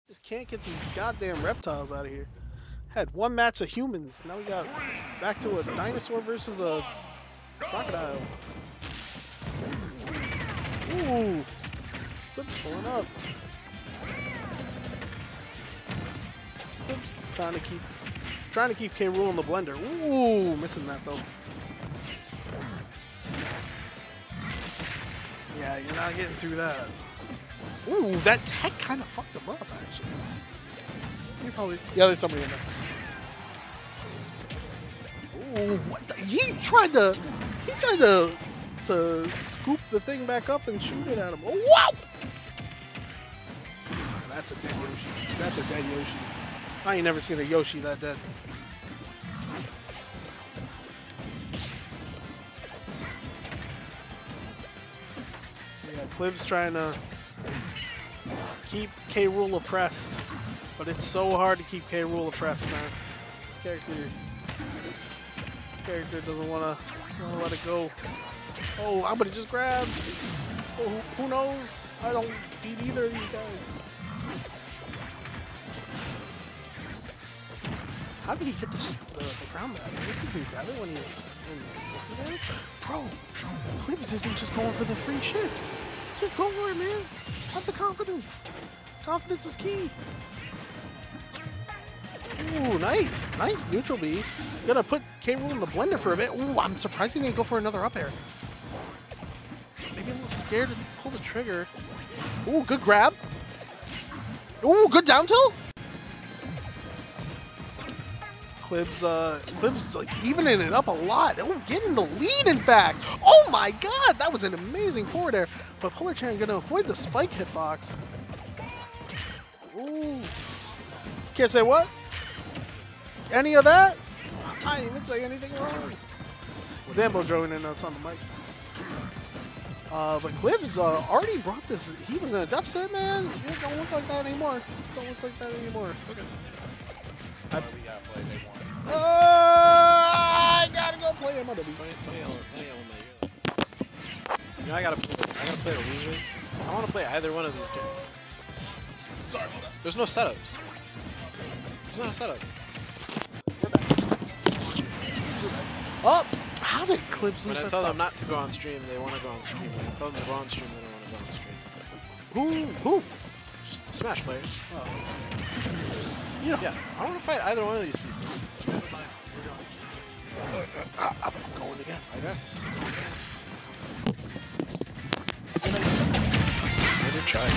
Just can't get these goddamn reptiles out of here. Had one match of humans. Now we got back to a dinosaur versus a crocodile. Ooh. Flips pulling up. Flips trying to keep K. Rool in the blender. Ooh, missing that though. Yeah, you're not getting through that. Ooh, that tech kind of fucked him up actually. You probably there's somebody in there. Ooh, what the, he tried to scoop the thing back up and shoot it at him. Oh, wow! That's a dead Yoshi. That's a dead Yoshi. I ain't never seen a Yoshi that dead. Yeah, Clib's trying to keep K. Rool oppressed, but it's so hard to keep K. Rool oppressed, man. Character doesn't want to let it go. Oh, I'm gonna just grab. Oh, who knows? I don't beat either of these guys. How did he get the ground back? I guess he can grab it when he's in there. Bro, Clibs isn't just going for the free shit. Just go for it, man. Have the confidence. Confidence is key. Ooh, nice. Nice neutral B. Gonna put K. Rool in the blender for a bit. Ooh, I'm surprised he didn't go for another up air. Maybe a little scared to pull the trigger. Ooh, good grab. Ooh, good down tilt. Clib's like evening it up a lot. Oh, getting the lead in fact. Oh my god, that was an amazing forward air. But Polar Chan gonna avoid the spike hitbox. Ooh. Can't say what? Any of that? I didn't even say anything wrong. Zambo drawing in notes on the mic. But Clib's already brought this. He was in a deficit, man. It don't look like that anymore. Don't look like that anymore. Okay. We gotta play day one. I gotta go play MLW. You know, I gotta play the losers. I want to play either one of these two. Sorry about that. There's no setups. There's not a setup. Oh, how did Clibs lose? When I tell them not to go on stream, they want to go on stream. When I tell them to go on stream, they don't want to go on stream. Who? Just Smash players. Oh. Yeah, I don't want to fight either one of these people. I'm going again. I guess. Never tried.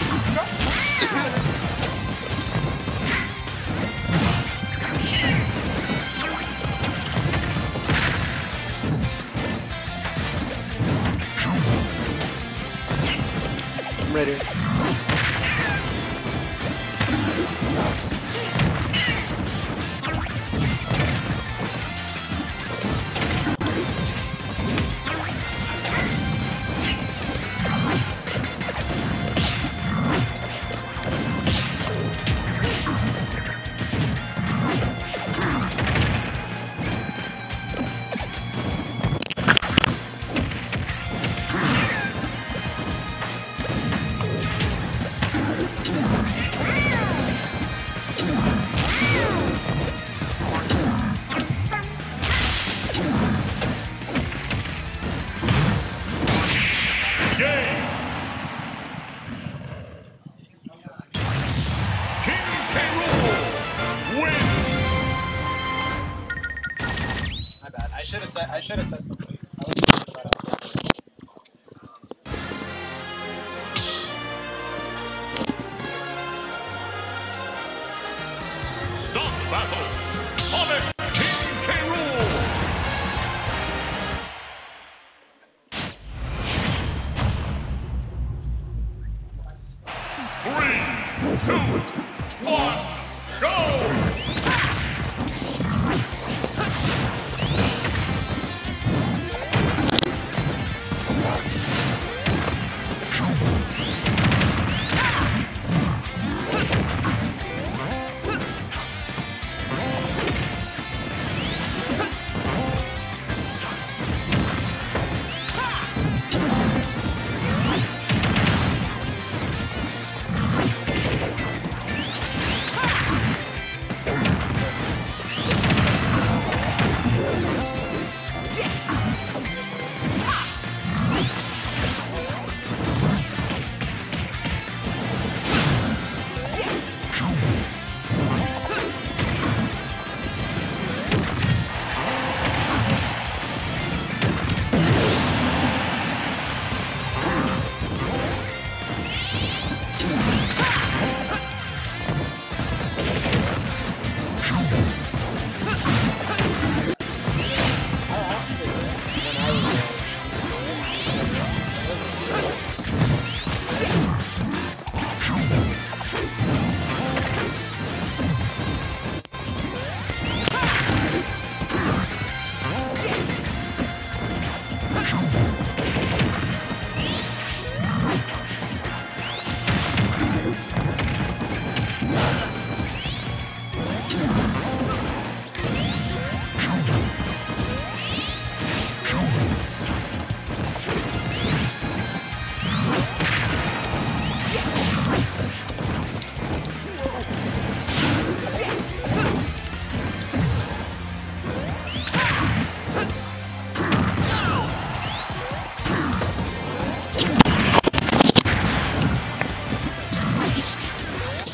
I'm ready. I should have said something. Stop battle! Sonic King K. Rool! Three, two, one, go!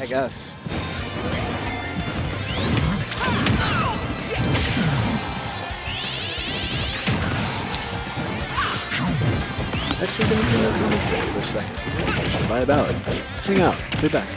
guess. Actually, gonna do that for a second. Buy a ballad. Let's hang out. Be back.